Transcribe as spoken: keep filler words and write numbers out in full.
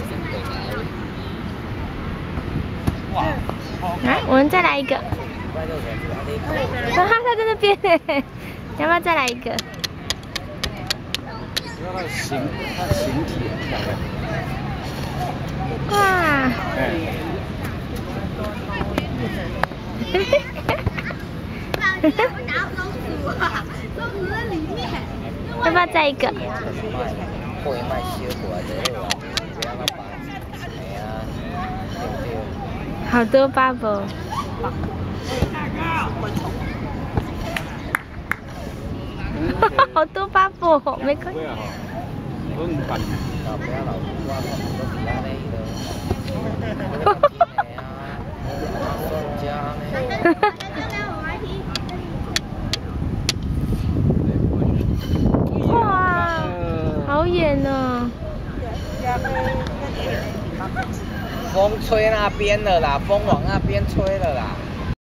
来，我们再来一个。啊，他在那边呢，要不要再来一个？ 它的形，它的形体很漂亮。 哇！ 哎。 要不要再一个？ 会卖小过来就好啊，不要那白。哎呀，对对。 好多 bubble。好多 bubble， 没关系。 不用管。 老不要老我我都是安尼咯。 哇，好远哦！ 风吹那边了啦，风往那边吹了啦。